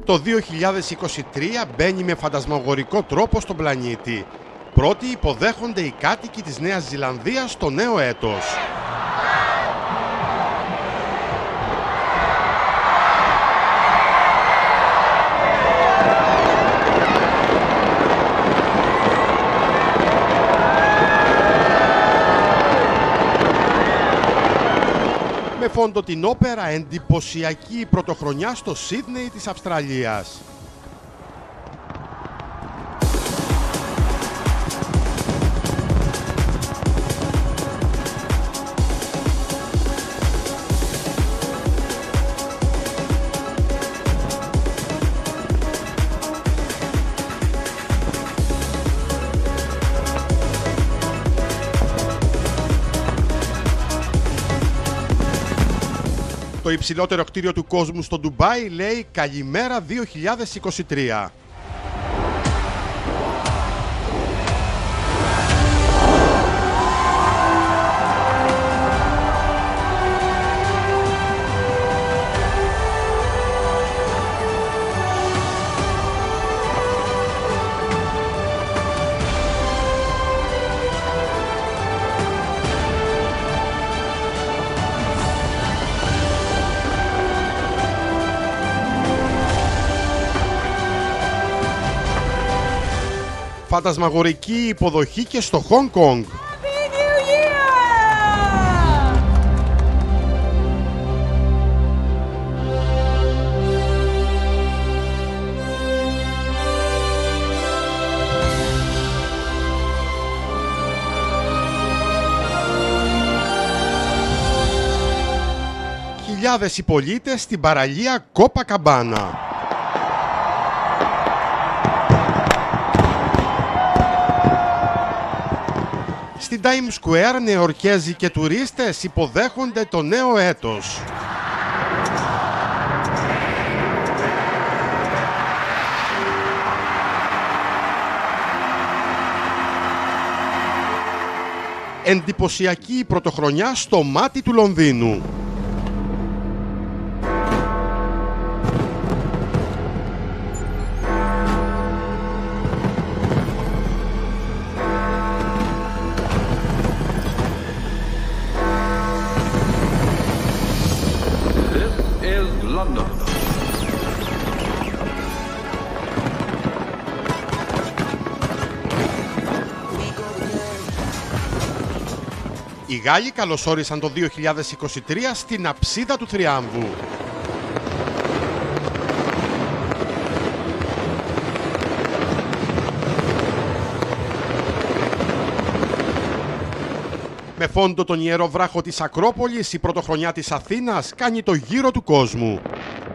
Το 2023 μπαίνει με φαντασμαγορικό τρόπο στον πλανήτη. Πρώτοι υποδέχονται οι κάτοικοι της Νέας Ζηλανδίας το νέο έτος. Με φόντο την όπερα, εντυπωσιακή πρωτοχρονιά στο Σίδνεϊ της Αυστραλίας. Το υψηλότερο κτίριο του κόσμου στο Ντουμπάι λέει «Καλημέρα 2023». Φαντασμαγορική υποδοχή και στο Χονγκ Κονγκ. Χιλιάδες οι πολίτες στην παραλία Κόπακαμπάνα. Στην Times Square Νεοορκέζοι και τουρίστες υποδέχονται το νέο έτος. Εντυπωσιακή πρωτοχρονιά στο μάτι του Λονδίνου. Οι Γάλλοι καλωσόρισαν το 2023 στην αψίδα του Θριάμβου. Με φόντο τον ιερό βράχο της Ακρόπολης, η πρωτοχρονιά της Αθήνας κάνει το γύρο του κόσμου.